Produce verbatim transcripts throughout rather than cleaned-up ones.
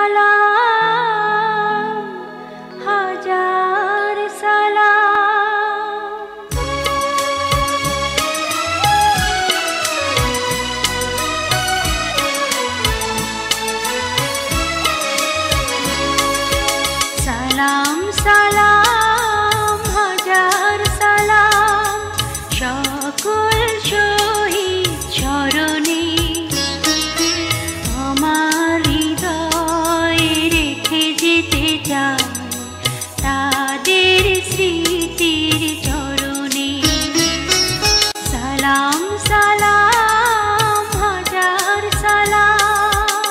সালাম হাজার সালাম সালাম সালাম হাজার সালাম সকল শহীদ চরণে আমার হৃদয়ে রেখে যেতে চাই তাদের স্মৃতির চরণে সালাম সালাম হাজার সালাম।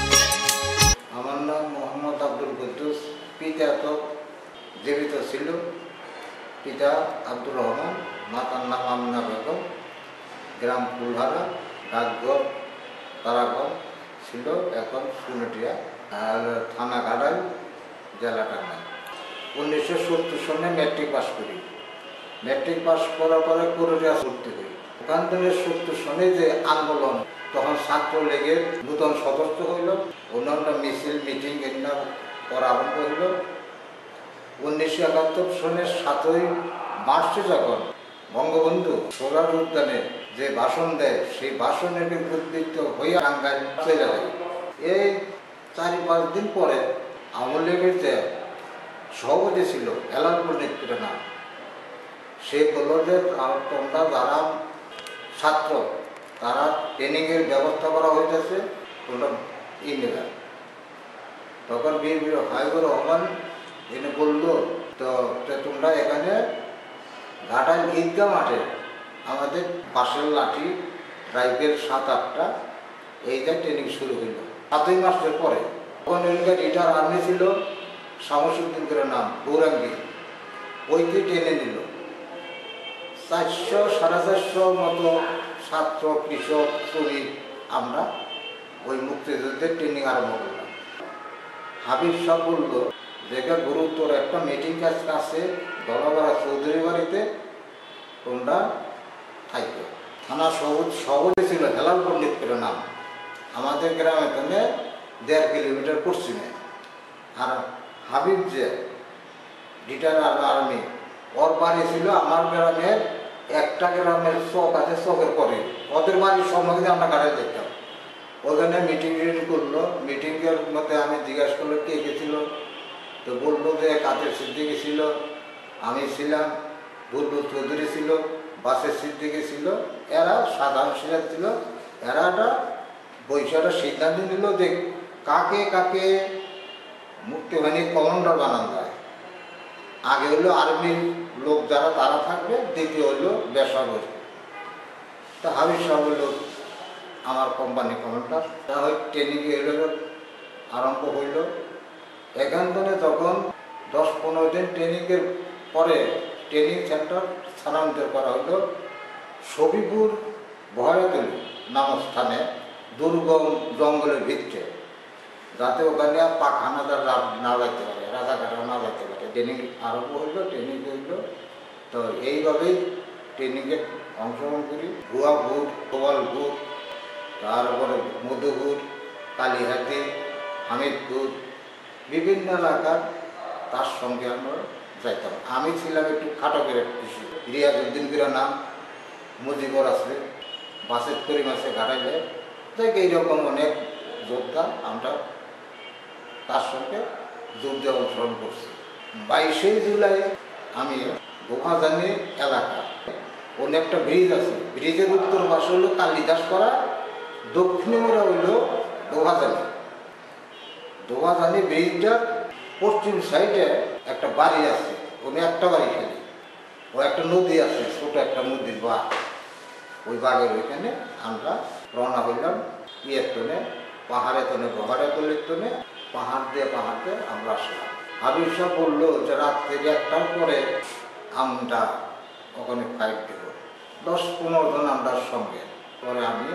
আমার নাম মোহাম্মদ আব্দুল কুদ্দুস। পিতা তো জীবিত ছিল, পিতা আব্দুর রহমান, মাতার নাম আমিনা বেগম, গ্রাম ফুলহারা, ডাকঘর তারাগঞ্জ ছিল, এখন সুনটিয়া, আর থানা গাড়াই, জেলা টাঙ্গাইল। উনিশশো সত্তর সনে ম্যাট্রিক পাস করি। ম্যাট্রিক পাস করার পরে পুরুলিয়া ভর্তি করি। ওখান থেকে সত্তর সনে যে আন্দোলন, তখন ছাত্রলীগের নূতন সদস্য হইল, অন্যান্য মিছিল মিটিং এগুলো করা আরম্ভ হইল। উনিশশো একাত্তর সনের সাতই মার্চে যখন বঙ্গবন্ধু সোলার উদ্যানে যে ভাষণ দেয়, সেই ভাষণের উদ্বৃত্ত হইয়া টাঙ্গাইল চলে যায়। এই চারি পাঁচ দিন পরে আওয়ামী লীগের যে সভাপতি ছিল হেলালপুর নেত্রীর নাম, সে বলল যে তোমরা যারা ছাত্র তারা ট্রেনিংয়ের ব্যবস্থা করা হইতেছে, তোমরা ই নেবে। তখন বীর বীর হাইবুর রহমান এনে বললো, তো তোমরা এখানে ঘাটাইল ঈদগাহ মাঠে আমাদের পাশের লাঠি রাইফেল সাত আটটা এইটা ট্রেনিং শুরু হইল সাতই মাসের পরে। তখন এলাকার রিটার আর্মি ছিল শামসুদ্দিন করে নাম, গৌরাঙ্গী, ওইটি টেনে নিল। চারশো সাড়ে চারশো মতো ছাত্র, কৃষক, শ্রমিক আমরা ওই মুক্তিযুদ্ধের ট্রেনিং আরম্ভ করলাম। হাবিব সাহ বলল, যেখানে গুরুত্বর একটা মিটিং কাজ আছে দলাপাড়া চৌধুরী বাড়িতে, তোমরা থাকবে। থানা সবুজ সবুজে ছিল হেলালপুর নেত্রীর নাম, আমাদের গ্রামে থেকে দেড় কিলোমিটার পশ্চিমে। আর হাবিব যে রিটায়ার আর্মি, ওর বাড়ি ছিল আমার গ্রামের একটা গ্রামের চক আছে, চকের পরে ওদের বাড়ির সম্মুখে আমরা গাড়ি দেখতাম। ওখানে মিটিং টিটিং করলো। মিটিংয়ের মধ্যে আমি জিজ্ঞাসা করলো কে গেছিল, তো বললো যে কাজের সিদ্দিকি ছিল, আমি ছিলাম, বুলবুল চৌধুরী ছিল, বাসের সিদ্দিকি ছিল, এরা সাধারণ সিরাজ ছিল। এরা একটা বৈশাখটা সিদ্ধান্ত নিল যে কাকে কাকে মুক্তিবাহিনীর কমান্ডার বানানো যায়। আগে হলো আর্মির লোক যারা তারা থাকবে, দ্বিতীয় হলো বেসরকারি। তা হাবিব সাহেব হলো আমার কোম্পানি কমান্ডার। তা ওই ট্রেনিং এলো আরম্ভ হইল। এখান থেকে যখন দশ পনেরো দিন ট্রেনিংয়ের পরে ট্রেনিং সেন্টার স্থানান্তর করা হলো সবিপুর ভয়াতুল নামক স্থানে, দুর্গম জঙ্গলের ভিতরে, যাতে ওখানে পাক হানাদার না যাইতে পারে, রাজাঘাটরা না যাইতে পারে। ট্রেনিং আরম্ভ হইল, ট্রেনিং হইল। তো এইভাবেই ট্রেনিংয়ে অংশগ্রহণ করি। গুয়াপুর, গোয়ালপুর, তারপরে মধুপুর, কালীহাতি, হামিদপুর, বিভিন্ন এলাকার তার সঙ্গে আমরা যাইতাম। আমি ছিলাম একটু খাটো করে কৃষি, রিয়াজউদ্দিন করে নাম, মুজিবর আছে, বাসের করিম আছে ঘাটাইলে। দেখ এইরকম অনেক যোদ্ধা আমরা তার সঙ্গে যুদ্ধে অংশগ্রহণ করছি। বাইশে জুলাই আমি গোহাজানি এলাকা, অনেকটা ব্রিজ আছে, ব্রিজের উত্তর পাশে হলো কালিদাস করা, দক্ষিণে ওরা হইল দোহাজানি। দোহাজানি ব্রিজটার পশ্চিম সাইডে একটা বাড়ি আছে, ওখানে একটা বাড়ি খালি, ও একটা নদী আছে, ছোট একটা নদীর বাঘ। ওই বাঘের ওইখানে আমরা রওনা হইলাম ইয়ের টনে, পাহাড়ে টনে, পাহাড়ে তলের টনে, পাহাড় দিয়ে পাহাড় দিয়ে আমরা আসলাম। হাবিব সাহেব বললো যে রাত থেকে একটার পরে আমরা ওখানে ফাইট দেব, দশ পনেরো জন আমরা সঙ্গে। পরে আমি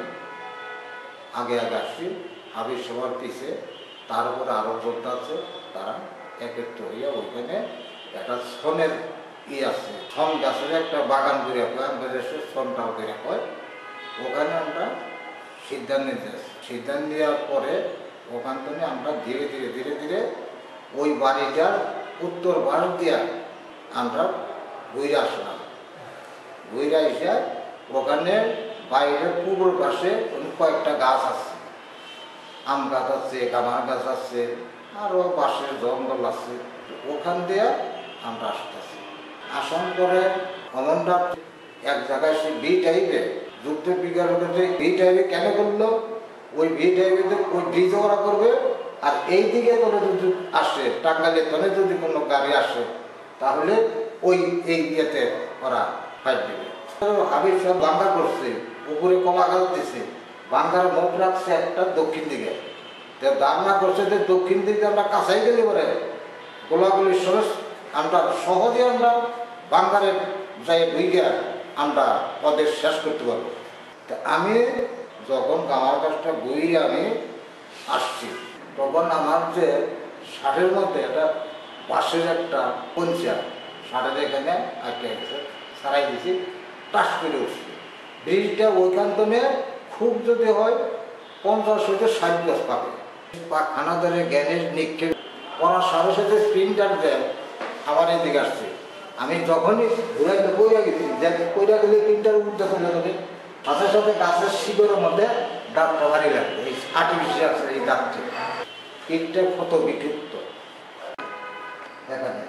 আগে আগে আসছি, হাবিব সবার পিছে, তার উপরে আরও যোদ্ধা আছে, তারা একত্র হইয়া ওইখানে একটা ছনের ই আছে, ছন গাছের একটা বাগান করে ছনটাও করে হয়, ওখানে আমরা সিদ্ধান্ত নিতে আসি। সিদ্ধান্ত নেওয়ার পরে ওখান থেকে আমরা ধীরে ধীরে ধীরে ধীরে ওই বাড়িটার উত্তর ভারত দিয়া আমরা ঘুরে আসলাম। ঘুরে এসে ওখানে বাইরের পূর্ব পাশে কয়েকটা গাছ আছে, আম গাছ আছে, কামার গাছ আছে, আরও পাশের জঙ্গল আছে। ওখান দিয়ে আমরা আসতেছি। আসাম করে অমরনাথ এক জায়গায় সে বি টাইপে যুদ্ধ বিজ্ঞান বি টাইপে কেন করলো, ওই ভি টাইপে ওই ব্রিজ ওরা করবে, আর এই দিকে করে যদি আসে টাঙ্গাইলের তনে যদি কোনো গাড়ি আসে তাহলে ওই এই ইয়েতে ওরা ফাইট দেবে। হাবিব সব বাঙ্গা করছে, উপরে কলা গাছ দিছে, বাঙ্গার মুখ রাখছে একটা দক্ষিণ দিকে, দাঁড়না করছে যে দক্ষিণ দিকে আমরা কাছাই গেলে পরে গোলাগুলির সরস আমরা সহজে আমরা বাঙ্গারের যাই দুইটা আমরা ওদের শেষ করতে পারবো। তা আমি যখন গামার গাছটা বইয়ে আমি আসছি তখন আমার যে ষাটের মধ্যে একটা বাঁশের একটা পঞ্চা ষাটের এখানে আটকে গেছে, সারাই দিয়েছি, টাস করে উঠছি। ব্রিজটা ওইখান থেকে খুব যদি হয় পঞ্চাশ হইতে ষাট গাছ পাবে। খানা ধরে গ্যানেজ নিক্ষেপ করার সাথে সাথে স্প্রিন্টার দেয় আমার এদিকে আসছে। আমি যখনই ঘুরাই বইয়া গেছি, দেখ কইরা গেলে প্রিন্টার উঠতে চলে যাবে, সাথে সাথে গাছের শিকড়ের মধ্যে দাঁতটা ভারী লাগবে। এই আর্টিফিশিয়াল এই দাঁতটি পিঠটা কত বিক্ষিপ্ত দেখা যায়।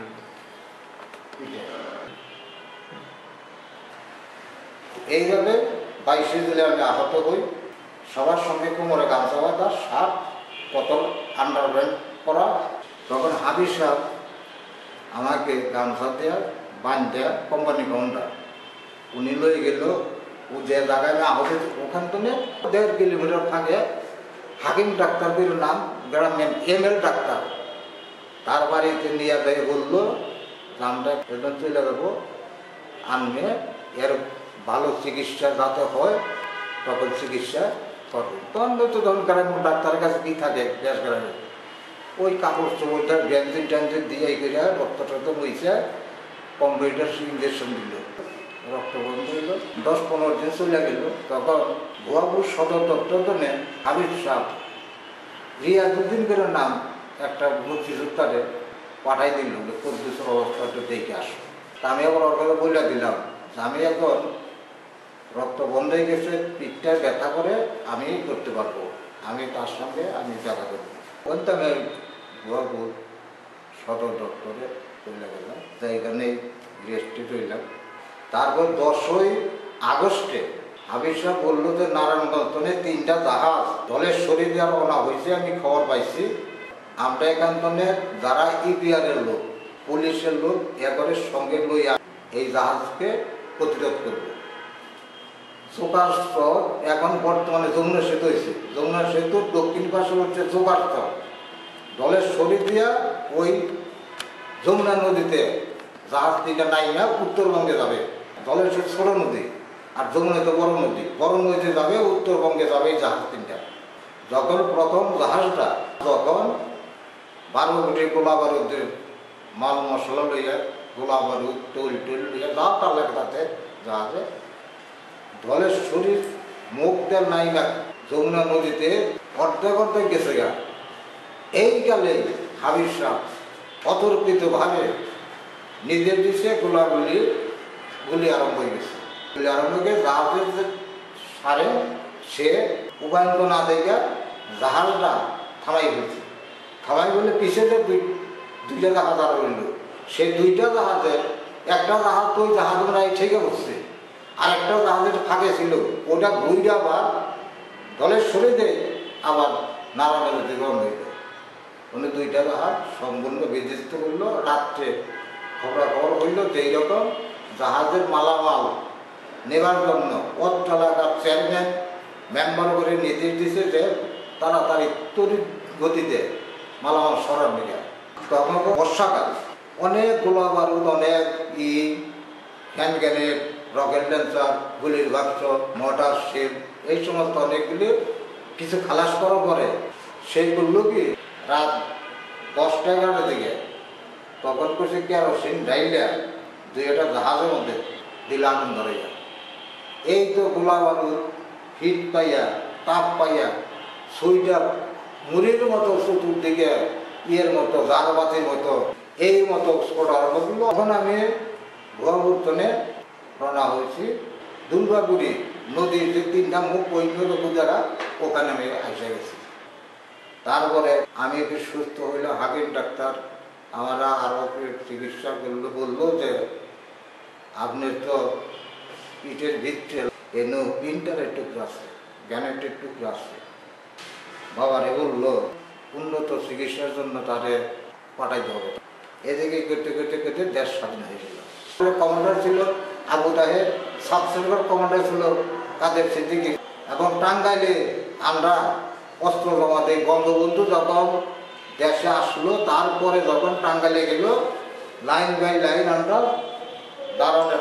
এইভাবে বাইশে দিলে আমি আহত হই। সবার সঙ্গে কোমরে গামছা বাঁধা, শার্ট কতল আন্ডারপ্যান্ট পরা। তখন হাবিব সাহেব আমাকে গামছা দেওয়া বান দেওয়া কোম্পানি কাউন্টার উনি লয়ে গেল। ও যে জায়গায় আমি আহত ওখান থেকে দেড় কিলোমিটার ফাঁকে হাকিম ডাক্তার বলে নাম, গ্রামের এম এল ডাক্তার, তার বাড়িতে নিয়ে যাই বললো আমরা এটা চলে যাবো, আনবে এর ভালো চিকিৎসা যাতে হয় তখন চিকিৎসা করবে। তখন তো তখন গ্রামের ডাক্তারের কাছে কী থাকে গ্যাস গ্রামে, ওই কাপড় চোপড়টা ব্যাঞ্জিন ট্যাঞ্জিন দিয়ে এই করে রক্ত টক্ত বইছে, কম্পিউটার ইঞ্জেকশন দিল, রক্ত বন্ধ হইল। দশ পনেরো দিন চলে গেল। তখন ভুয়াপুর সদর দপ্তর ধরে হাবিব সাহেব রিয়াজুদ্দিন করে নাম একটা মুক্তিযোদ্ধারে পাঠাই দিল, কদ্দুসের অবস্থাটা দেখে আসো। তা আমি আবার ওর কাছে বলে দিলাম আমি এখন রক্ত বন্ধ হয়ে গেছে, পিঠটা ব্যথা করে আমি করতে পারবো, আমি তার সঙ্গে আমি দেখা করবো। বলতে আমি ভুয়াপুর সদর দপ্তরে চলে গেলাম, এখানে রেস্টে রইলাম। তারপর দশই আগস্টে হাবিব সাহেব বললো যে নারায়ণগঞ্জে তিনটা জাহাজ দলের শরীরে রওনা হয়েছে, আমি খবর পাইছি। আমরা এখান থেকে যারা ইপিআরের লোক, পুলিশের লোক একবারের সঙ্গে লইয়া এই জাহাজকে প্রতিরোধ করবে। চোকার স্তর এখন বর্তমানে যমুনা সেতু হয়েছে, যমুনা সেতুর দক্ষিণ পাশে হচ্ছে চোকার স্তর। দলের শরীর দিয়া ওই যমুনা নদীতে জাহাজ তিনটা নাই না উত্তরবঙ্গে যাবে। দলের সে ছোট নদী আর যমুনা তো বড় নদী, বড় নদীতে যাবে, উত্তরবঙ্গে যাবে এই জাহাজ তিনটা। যখন প্রথম জাহাজটা যখন বারো কোটি গোলা বারুদের মাল মশলা লইয়া, গোলা বারুদ টুল টুল লইয়া যা তার লাগে তাতে জাহাজে দলের শরীর মুখ দেয় নাই না যমুনা নদীতে অর্ধেক অর্ধেক গেছে গা। এই কালে হাবিব সাহেব অতর্কিতভাবে নিজের দিছে গোলাগুলি গুলি আরম্ভ হয়ে গেছে। গুলি আরম্ভ হয়ে জাহাজের যে সারে সে উপায়ন্ত না দেখে জাহাজটা থামাই ফেলছে। থামাই বলে পিছিয়ে যে দুই দুইটা জাহাজ আরো রইল, সেই দুইটা জাহাজের একটা জাহাজ তো ওই জাহাজ প্রায় ঠেকে বসছে, আর একটা জাহাজের ফাঁকে ছিল, ওটা ঘুরে আবার দলের শরীরে আবার নারায়ণের দিকে রওনা হইল। উনি দুইটা জাহাজ সম্পূর্ণ বিধ্বস্ত করলো। রাত্রে খবরাখবর হইল যে এইরকম জাহাজের মালামাল নেবার জন্য পথ এলাকার চেয়ারম্যান মেম্বার করে নির্দেশ দিছে যে তাড়াতাড়ি তড়িৎ গতিতে মালামাল সরার দিকে। তখন বর্ষাকাল, অনেক গোলা বারুদ, অনেক ই হ্যান্ড গ্রেনেড, রকেট লঞ্চার, গুলির বাক্স, মোটর শেল, এই সমস্ত অনেকগুলি কিছু খালাস করার পরে সেইগুলো কি রাত দশটা এগারোটার দিকে তখন করছে কেরোসিন ঢাইলা দুই একটা জাহাজের মধ্যে দিলে আগুন ধরে যায়। এই তো গোলা বারুদ হিট পাইয়া, তাপ পাইয়া, সুইটার মুড়ির মতো চতুর্দিকে ইয়ের মতো জারবাতির মতো এই মতো স্ফোটার মতো। তখন আমি ভুয়াবর্তনে রওনা হয়েছি। দুর্গাপুরি নদীর যে তিনটা মুখ পরিণত পূজারা ওখানে আমি এসে গেছি। তারপরে আমি একটু সুস্থ হইলে হাকিম ডাক্তার আমরা আরও চিকিৎসা করলো, বললো যে আপনার তো পিঠের ভিতরে এনো প্রিন্টারের টুকরো আছে, গ্যানেটের টুকরো আছে। বাবারে বললো উন্নত চিকিৎসার জন্য তাদের পাঠাইতে হবে। এদিকে করতে করতে করতে দেশ স্বাধীন হয়েছিল। কমান্ডার ছিল Abu Taher, sub centre commander ছিল কাদের সিদ্দিকী। এখন টাঙ্গাইলে আমরা অস্ত্র জমা দিই। বঙ্গবন্ধু যখন দেশে আসলো, তারপরে যখন টাঙ্গাইলে গেল, লাইন বাই লাইন আমরা দাঁড়ানোর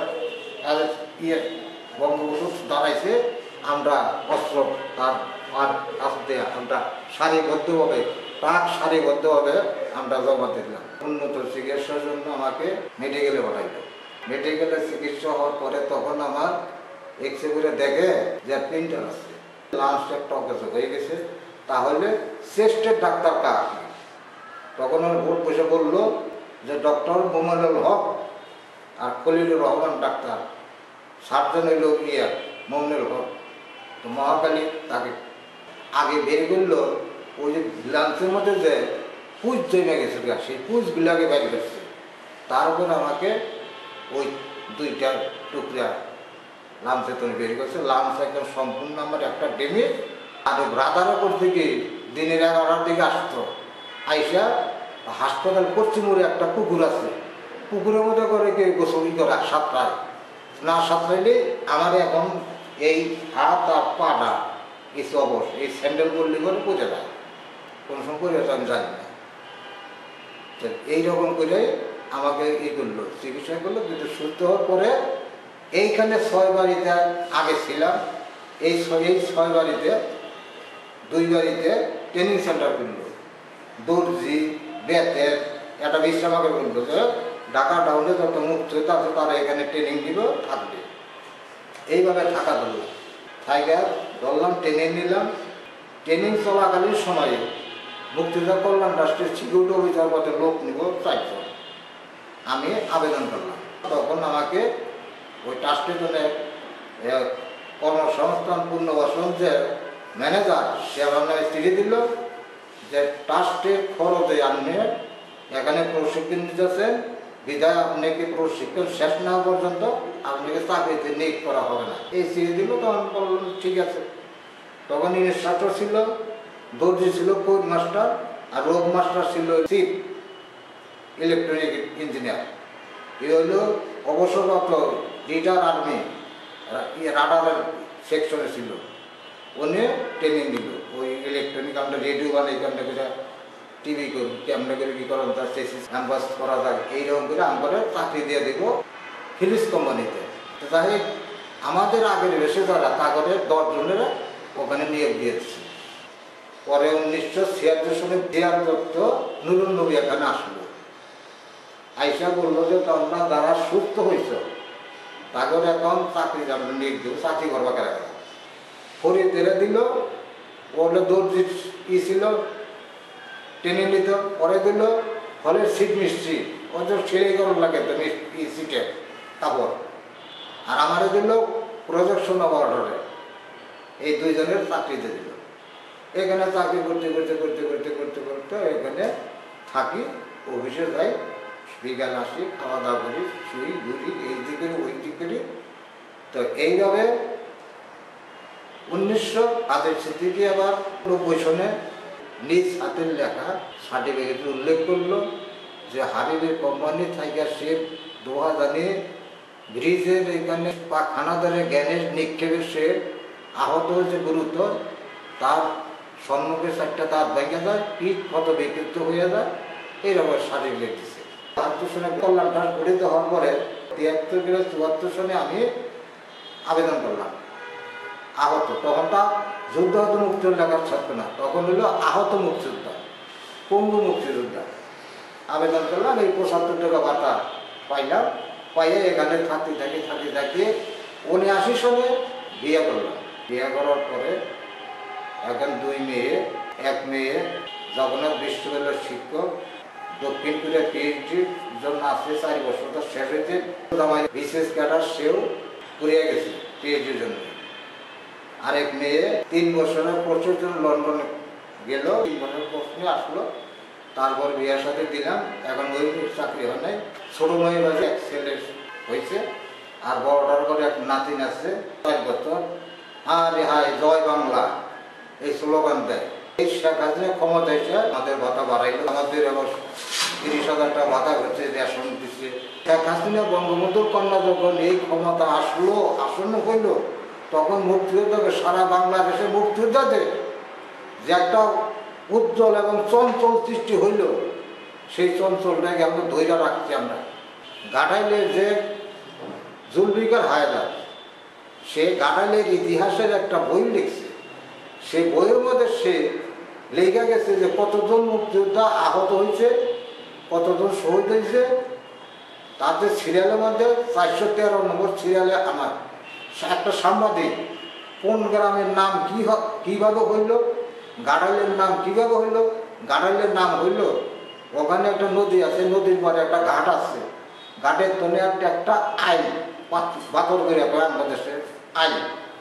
ইয়ে বঙ্গবন্ধু দাঁড়াইছে, আমরা অস্ত্র তার আর আসতে আমরা সারিবদ্ধভাবে তাক সারিবদ্ধভাবে আমরা জমা দিলাম। উন্নত চিকিৎসার জন্য আমাকে মেডিকেলে পাঠাইল। মেডিকেলে চিকিৎসা হওয়ার পরে তখন আমার এক্সরে করে দেখে যে প্রিন্টার আছে, লাঞ্চ একটা অকেজো হয়ে গেছে, তাহলে চেস্টের ডাক্তার কার? তখন আমার ভোট বসে বললো যে ডক্টর মোমানুল হক আর খলিলুর রহমান ডাক্তার, সার্জন হইল ইয়া মোমনুল হক। তো মহাকালী তাকে আগে বের করলো, ওই যে লাঞ্চের মধ্যে যে পুজ জমে গেছে সেই পুজগুলাকে বের করছে। তারপর আমাকে ওই দুইটা টুকরা লাঞ্চে তুমি বের করছে। লাঞ্চ একদম সম্পূর্ণ আমার একটা ডেমে আর ব্রাদারও করতে গিয়ে দিনের এগারোটার দিকে আসতো। আইসা হাসপাতাল পশ্চিমে একটা পুকুর আছে, পুকুরের মধ্যে করে কেউ গোসলি করে সাঁতরায় না সাঁতরাইলে আমার এখন এই হাত আর পাটা কিছু অবশ্য এই স্যান্ডেল করলে করে পচে যায়, কোনো সময় করে আমি জানি না। তো এইরকম করে আমাকে ই করলো, চিকিৎসা করলো। কিন্তু সুস্থ হওয়ার পরে এইখানে ছয় বাড়িতে আগে ছিলাম, এই এই ছয় বাড়িতে দুই বাড়িতে ট্রেনিং সেন্টার করলো। দর্জি বেতের একটা বিশ্রাম আমাকে বললো যে ঢাকা টাউনে যত মুক্তিযোদ্ধা আছে তারা এখানে ট্রেনিং দিব, থাকবে। এইভাবে থাকা ধরলাম, থাইকা ধরলাম, ট্রেনিং নিলাম। ট্রেনিং চলাকালীন সময়ে মুক্তিযোদ্ধা কল্যাণ রাষ্ট্রের সিকিউরিটি অফিসার পথে লোক নিব চাইছো, আমি আবেদন করলাম। তখন আমাকে ওই ট্রাস্টের জন্য কর্মসংস্থান পুনর্বাসন যে ম্যানেজার, সে আমার চিঠি দিল যে ট্রাস্টের খরচে আপনি এখানে প্রশিক্ষণ দিতেছেন, বিধায় আপনাকে প্রশিক্ষণ শেষ না হওয়া পর্যন্ত আপনাকে চাকরিতে নিয়োগ করা হবে না। এই চিঠি দিল। তখন বললাম ঠিক আছে। তখন ইনস্ট্রাক্টর ছিল, দর্জি ছিল কোড মাস্টার, আর রোগ মাস্টার ছিল চিফ ইলেকট্রনিক ইঞ্জিনিয়ার। এ হইল অবসরপ্রাপ্ত রিটায়ার আর্মি রাডারের সেকশনে ছিল। উনি ট্রেনিং দিল ওই ইলেকট্রনিক, আমরা রেডিও বানাই, কেমন করে টিভি করি, কেমন করে কী করা যায়, চেসিস অ্যাম্বাস করা যায়, এইরকম করে আমরা চাকরি দিয়ে দেব ফিলিপস কোম্পানিতে। তো যাই হোক, আমাদের আগের বেশি যারা কাগজের দশ জনের ওখানে নিয়োগ দিয়েছে। পরে উনিশশো ছিয়াত্তর সালে জিয়ার দত্ত নুরুল নবী এখানে আসলো। আইসা বললো যে তোমরা যারা সুস্থ হয়েছ তাদের এখন চাকরি আমরা নিয়োগ দেবো, চাকরি করবা কেন? ফরি তেরে দিল। ওগুলো দর্জি ই ছিল, ট্রেনিং দিত, পরে দিল ফলের সিট মিস্ত্রি, ওদের ছেড়ে করার লাগে তো সিটে কাপড়। আর আমারে দিল প্রজেকশন অপারেটরে। এই দুইজনের চাকরিতে দিল। এখানে চাকরি করতে করতে করতে করতে করতে করতে এখানে থাকি, অফিসে যাই, বিকাল আসি, খাওয়া দাওয়া করি, শুই ঘুরি, এই দিক করি ওই দিক করি। তো এইভাবে উনিশশো আঠাশি থেকে আবার নব্বই সনে নিজ হাতের লেখা সার্টিফিকেটে উল্লেখ করলো যে হাবিবের কোম্পানি থেকে সে দোয়া জানিয়ে ব্রিজের এখানে বা খানাদারে গ্যানের নিক্ষেপের সে আহত হয়েছে গুরুত্ব, তার সম্মুখে চারটা দাঁত ভেঙে যায়, পিঠ কত বিকৃত হয়ে যায়, এইরকম সার্টিফিকেট দিচ্ছে। বাহাত্তর সনে কল্যাণ ঘাস গঠিত হওয়ার পরে তিয়াত্তর কিলো চুয়াত্তর সনে আমি আবেদন করলাম আহত। তখন তা যুদ্ধ হতো মুক্তিযোদ্ধার ছাত্র না, তখন হলো আহত মুক্তিযোদ্ধা, পঙ্গু মুক্তিযোদ্ধা। আবেদন করলাম, এই পঁচাত্তর টাকা ভাতা পাইলাম। পাইয়ে এখানে থাকতে থাকি থাকি থাকি উনআশি সনে বিয়ে করলাম। বিয়ে করার পরে এখন দুই মেয়ে এক মেয়ে জগন্নাথ বিশ্ববিদ্যালয়ের শিক্ষক, দক্ষিণ কোরিয়া পিএইচডির জন্য আসছে চারি বছর তো শেষ হয়েছে, বিশেষ ক্যাডার সেও কোরিয়া গেছে পিএইচডির জন্য। আরেক মেয়ে তিন বছরের কোর্সের জন্য লন্ডনে গেল, তিন বছরের কোর্স নিয়ে আসলো, তারপর বিয়ের সাথে দিলাম, এখন ওই চাকরি হয় নাই। ছোট মেয়ে বাজে এক ছেলে হয়েছে, আর বড়টার করে এক নাতিন আছে পাঁচ বছর। আরে হায় জয় বাংলা এই স্লোগান দেয়। এই শেখ হাসিনা ক্ষমতা এসে আমাদের ভাতা বাড়াইলো, আমাদের এবার তিরিশ হাজার টাকা ভাতা হচ্ছে, রেশন দিচ্ছে। শেখ হাসিনা বঙ্গবন্ধুর কন্যা যখন এই ক্ষমতা আসলো, আসন্ন হইল, তখন মুক্তিযোদ্ধাকে সারা বাংলাদেশে মুক্তিযোদ্ধাদের যে একটা উজ্জ্বল এবং চঞ্চল সৃষ্টি হইল, সেই চঞ্চলটাকে আমরা ধৈর্য রাখছি। আমরা গাটাইলের যে জুলফিকার হায়দার, সে গাটাইলের ইতিহাসের একটা বই লিখছে। সেই বইয়ের মধ্যে সে লেখা গেছে যে কতজন মুক্তিযোদ্ধা আহত হয়েছে, কতজন শহীদ হয়েছে। তাদের সিরিয়ালের মধ্যে চারশো তেরো নম্বর সিরিয়ালে আমার একটা সাংবাদিক কোন গ্রামের নাম কি কীভাবে হইল, গাড়াইলের নাম কীভাবে হইল, গাড়াইলের নাম হইল ওখানে একটা নদী আছে, নদীর পরে একটা ঘাট আছে, ঘাটের তলে একটা একটা আইল পাথর করে বাংলাদেশের আইল।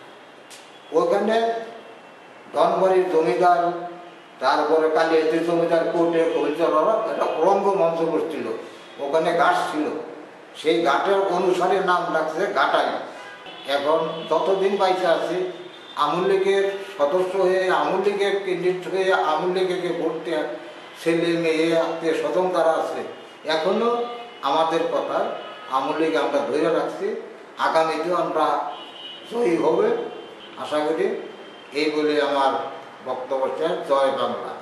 ওখানে ধনবাড়ির জমিদার, তারপরে কালিয়াতির জমিদার, কোর্টের কবিতারা একটা রঙ্গমঞ্চ করছিল, ওখানে ঘাট ছিল, সেই ঘাটের অনুসারে নাম রাখছে ঘাটাই। এখন যতদিন বাইচে আছে আওয়ামী লীগের সদস্য হয়ে, আওয়ামী লীগের ক্যান্ডিডেট হয়ে, আওয়ামী লীগকে ভোট দেওয়া ছেলে মেয়ে আত্মীয় স্বজন তারা আছে, এখনও আমাদের কথা আওয়ামী লীগ আমরা ধরে রাখছি। আগামীতেও আমরা জয়ী হবে আশা করি। এই বলে আমার বক্তব্য শেষ। জয় বাংলা।